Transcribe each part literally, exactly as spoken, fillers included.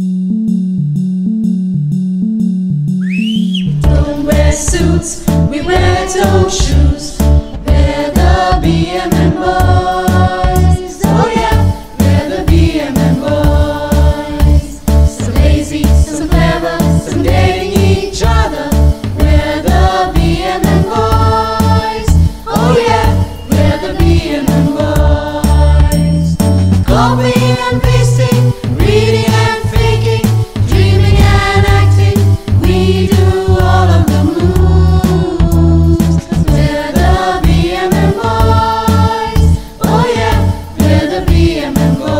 Don't wear suits, we wear toe shoes. We're the B M M boys. Oh yeah, we're the B M M boys. Some lazy, some clever, some dating each other. We're the B M M boys. Oh yeah, we're the B M M boys. Copying and pasting, reading and faking, dreaming and acting, we do all of the moves. We're the B M M boys. Oh yeah, we're the B M M boys.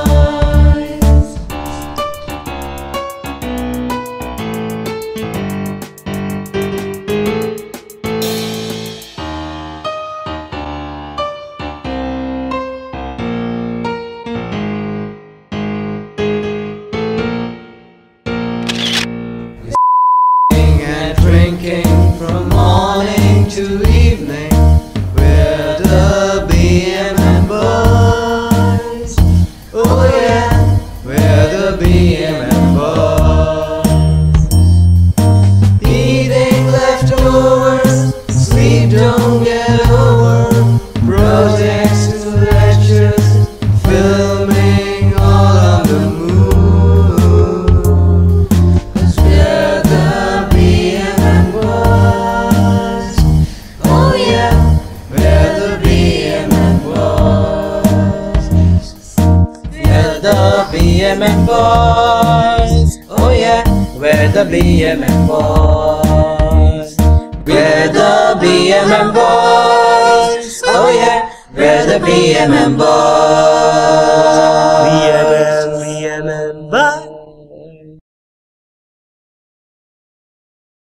And drinking from morning to evening, we're the B M M boys. Oh yeah, we're the B M M boys. Eating leftovers, sleep don't get over, projects to lectures, filming all on the move. 'Cause we're the B M M boys. Oh yeah, we're the B M M boys. We're the B M M boys. Oh yeah, we're the B M M boys. We're the B M M boys. Oh yeah, we're the B M M boys.